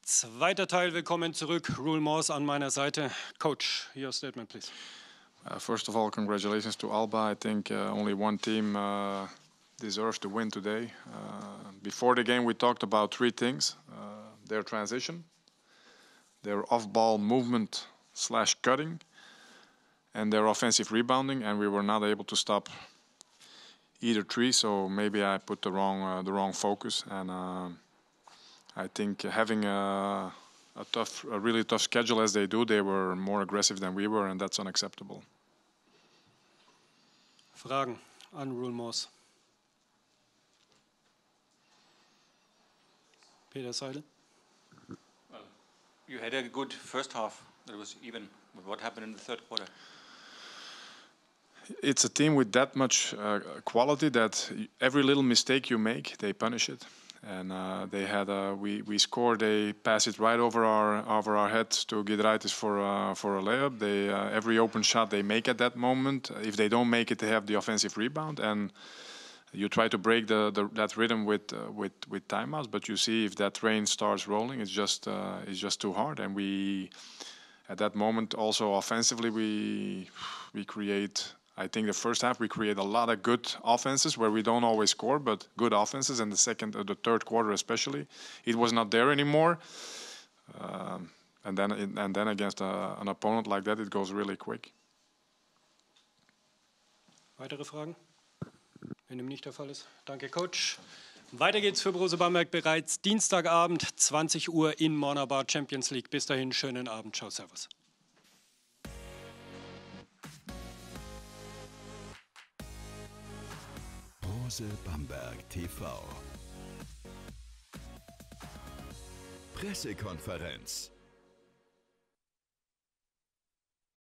Zweiter Teil, willkommen zurück. Roel Mors an meiner Seite. Coach, your statement, please. First of all, congratulations to Alba. I think only one team deserves to win today. Before the game, we talked about three things. Their transition, their off-ball movement / cutting, and their offensive rebounding, and we were not able to stop either three, so maybe I put the wrong focus. And I think having a really tough schedule as they do, they were more aggressive than we were, and that's unacceptable. Fragen an Roel Mors. Peter Seidel. Well, you had a good first half. That was even. But what happened in the third quarter? It's a team with that much quality that every little mistake you make, they punish it. And they had we scored. They pass it right over our heads to Giedraitis for a layup. They every open shot they make at that moment. If they don't make it, they have the offensive rebound. And you try to break that rhythm with timeouts. But you see, if that train starts rolling, it's just too hard. And we at that moment also offensively we create. I think the first half we create a lot of good offenses where we don't always score, but good offenses. And the third quarter especially, it was not there anymore. And then against an opponent like that, it goes really quick. Weitere Fragen? Wenn dem nicht der Fall ist, danke Coach. Weiter geht's für Borussia Bamberg bereits Dienstagabend, 20 Uhr in Monabar, Champions League. Bis dahin, schönen Abend. Ciao, servus. Borussia Bamberg TV. Pressekonferenz.